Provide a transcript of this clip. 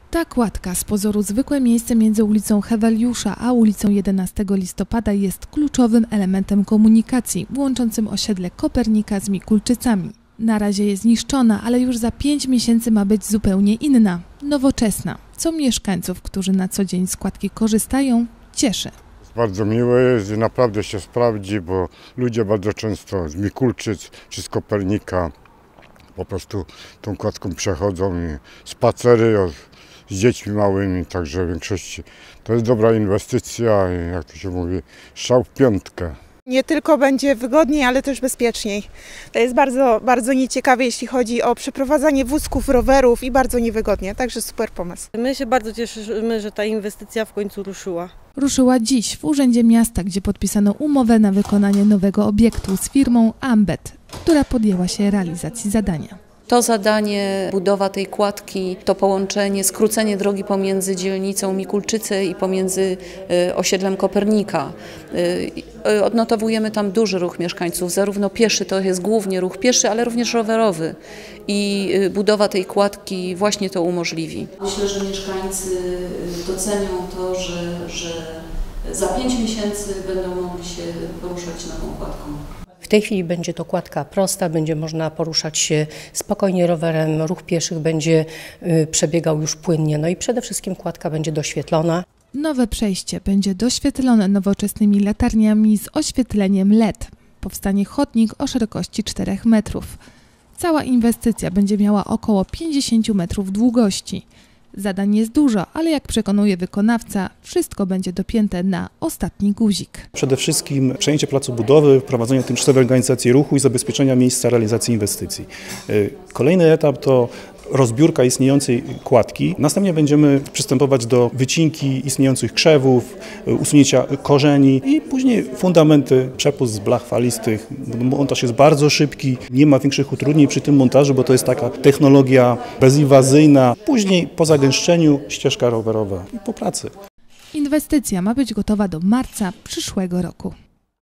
Ta kładka, z pozoru zwykłe miejsce między ulicą Heweliusza a ulicą 11 listopada, jest kluczowym elementem komunikacji łączącym osiedle Kopernika z Mikulczycami. Na razie jest zniszczona, ale już za 5 miesięcy ma być zupełnie inna, nowoczesna, co mieszkańców, którzy na co dzień z kładki korzystają, cieszy. Bardzo miłe jest i naprawdę się sprawdzi, bo ludzie bardzo często z Mikulczyc czy z Kopernika po prostu tą kładką przechodzą i spacery z dziećmi małymi, także w większości to jest dobra inwestycja i jak to się mówi, strzał w piątkę. Nie tylko będzie wygodniej, ale też bezpieczniej. To jest bardzo nieciekawe, jeśli chodzi o przeprowadzanie wózków, rowerów i bardzo niewygodnie, także super pomysł. My się bardzo cieszymy, że ta inwestycja w końcu ruszyła. Ruszyła dziś w Urzędzie Miasta, gdzie podpisano umowę na wykonanie nowego obiektu z firmą Ambet, która podjęła się realizacji zadania. To zadanie, budowa tej kładki, to połączenie, skrócenie drogi pomiędzy dzielnicą Mikulczyce i pomiędzy osiedlem Kopernika. Odnotowujemy tam duży ruch mieszkańców, zarówno pieszy, to jest głównie ruch pieszy, ale również rowerowy. I budowa tej kładki właśnie to umożliwi. Myślę, że mieszkańcy docenią to, że za 5 miesięcy będą mogli się poruszać nową kładką. W tej chwili będzie to kładka prosta, będzie można poruszać się spokojnie rowerem, ruch pieszych będzie przebiegał już płynnie, no i przede wszystkim kładka będzie doświetlona. Nowe przejście będzie doświetlone nowoczesnymi latarniami z oświetleniem LED. Powstanie chodnik o szerokości 4 metrów. Cała inwestycja będzie miała około 50 metrów długości. Zadań jest dużo, ale jak przekonuje wykonawca, wszystko będzie dopięte na ostatni guzik. Przede wszystkim przejęcie placu budowy, wprowadzenie tymczasowej organizacji ruchu i zabezpieczenia miejsca realizacji inwestycji. Kolejny etap to rozbiórka istniejącej kładki. Następnie będziemy przystępować do wycinki istniejących krzewów, usunięcia korzeni i później fundamenty, przepust z blach falistych. Montaż jest bardzo szybki, nie ma większych utrudnień przy tym montażu, bo to jest taka technologia bezinwazyjna. Później po zagęszczeniu ścieżka rowerowa i po pracy. Inwestycja ma być gotowa do marca przyszłego roku.